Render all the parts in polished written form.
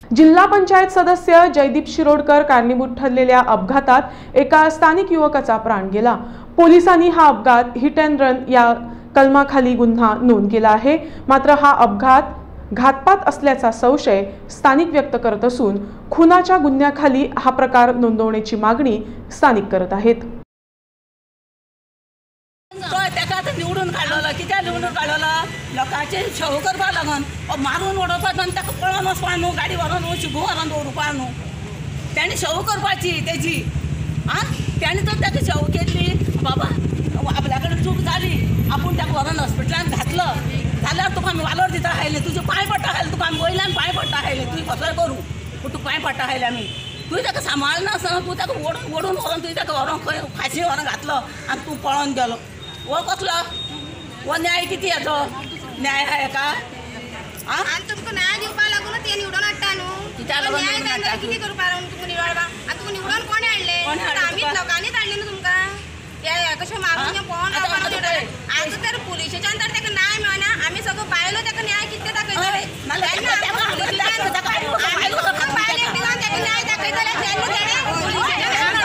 जिल्हा पंचायत सदस्य जयदीप शिरोडकर कारणीभूत ठरलेल्या अपघातात एका स्थानिक युवकाचा प्राण गेला। पोलिसांनी हा अपघात हिट अँड रन या कलमाखाली गुन्हा नोंद केला आहे। मात्र हा अपघात घातपात असल्याचा संशय स्थानिक व्यक्त करत असून खुनाच्या गुन्ह्याखाली हा प्रकार नोंदवण्याची मागणी स्थानिक करत आहेत। निवडून काढला कित्याक निवडून काढला लोकांचे शव करपा लागून मारून उडोवपाक आनी ताका पळोवन वचपा न्हू गाडी व्हरोन शिगू व्हरोन दवरुपा न्हू तेणी शव करपाची तेजी तेणी तर ताका शव केली बाबा आपल्या कडेन चूक जाली आपूण ताका व्हरोन हॉस्पिटलांत घातलो जाल्यार तुका आमी वालोर दिता आयले तुजे पांय पडटा आयले तुका आमी वयल्यान पांय पडटा आयले तुवें कसोय करूं पूण तुका पांय पडटा आयले आमी तुवें ताका सांबाळनासतना तूं ताका ओडून व्हरोन तुवें ताका व्हरोन खंय फाशी व्हरोन घातलो आनी तूं पळोवन गेलो वो कसलो वो न्याय किती येतो न्याय आहे का तुमकां न्याय दिवपा लागून ते निवडून हाडटा न्हू न्याय जाता कितें करपा लागून तुका निवडपा आतां तुका निवडून कोणी हाडले आमीच लोकांनीच हाडले न्हू तुमकां हे कशें मागून पळोवन आतां तर पुलिशेच्यान तर ताका न्याय मेळना आमी सगळो बायलो ताका न्याय कितें दाखयतले बायलेक दिवन ताका न्याय दाखयतले तेन्ना तेणे पुलिशेच्यान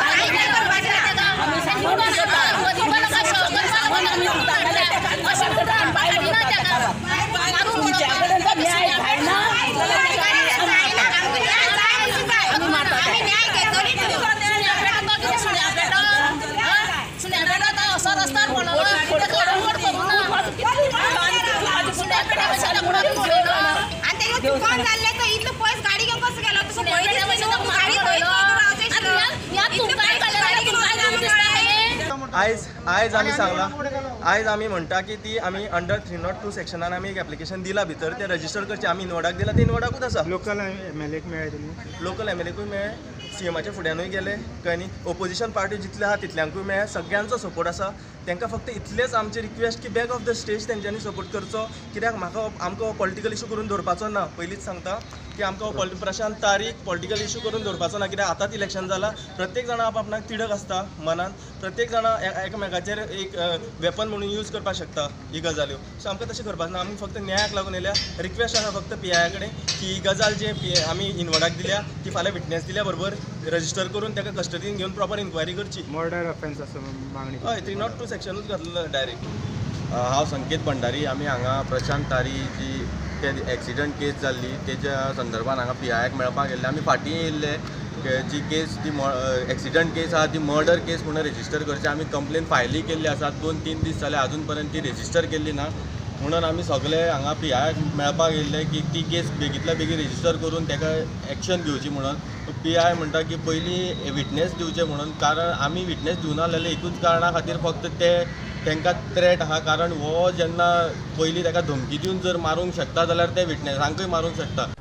कोण जाल्ले तो इतलो पयस गाडी घेवन कसो गेलो तसो आयज आमी सांगला आयज आमी म्हणटा की ती आमी अंडर 302 सेक्शनान आमी एक एप्लिकेशन दिला भितर ते रजिस्टर करचे आमी इनवॉर्डाक दिला ते इनवॉर्डाकूच आसा लोकल एमएलएक मेळ्ळे लोकल एमएलएकूय मेळ्ळे सीएमाच्या फुड्यानूय गेले कळ्ळें न्ही ओपोजिशन पार्टी जितले आहा तितल्यांकूय मेळ्ळे सगळ्यांचो सपोर्ट आसा तांकां फक्त इतलेंच आमचे रिक्वेस्ट की बॅक ऑफ द स्टेज तेंच्यांनी सपोर्ट करचो कित्याक आमकां हो पॉलिटिकल इशू करून दवरपाचो ना पयलींच सांगता की आमकां हो प्रशांत तारीख पॉलिटिकल इशू करून दवरपाचो ना कित्याक आतांच इलेक्शन जालां प्रत्येक जाणा आपणाक तिडक आसता मनान प्रत्येक जाणा एकामेकाचेर एक वेपन म्हणून यूज करपाक शकता ही गजाल्यो सो आमकां तशें करपाक ना आमी फक्त न्यायाक लागून येयल्या रिक्वेस्ट आसा फक्त PI कडेन की ही गजाल जी आमी इनवॉर्डाक दिल्या ती फाल्यां विटनेस दिल्या बरोबर रजिस्टर करून ताका कस्टडीन घेवन प्रॉपर इन्क्वायरी करची मर्डर ऑफेन्स आसा मागणी हय 302 सेक्शनूच घातलेलो डायरेक्ट हांव संकेत भंडारी आमी हांगा प्रशांत तारी जी ते एक्सिडंट केस जाल्ली तेज्या संदर्भान हांगा PIक मेळपाक गेल्ले आमी फाटीं येयल्ले जी केस ती एक्सिडंट केस आहा ती मर्डर केस म्हणून रजिस्टर करची आमी कंप्लेन फायली केल्ली आसा 2-3 दीस जाले अजून पर्यंत ती रजिस्टर केल्ली ना म्हणून आमी सगळे हांगा PIक मेळपाक येयल्ले की ती केस बेगींतल्या बेगीन रजिस्टर करून ताका एक्शन घेवची म्हणून PI म्हणटा की पयलीं विटनेस दिवचे म्हणून कारण आमी विटनेस दिवना जाल्यार एकूच कारणां खातीर फक्त तांकां थ्रेट आहा कारण हो जेन्ना पयलीं ताका धमकी दिवन जर मारूंक शकता जाल्यार ते विटनेसांकूय मारूंक शकता।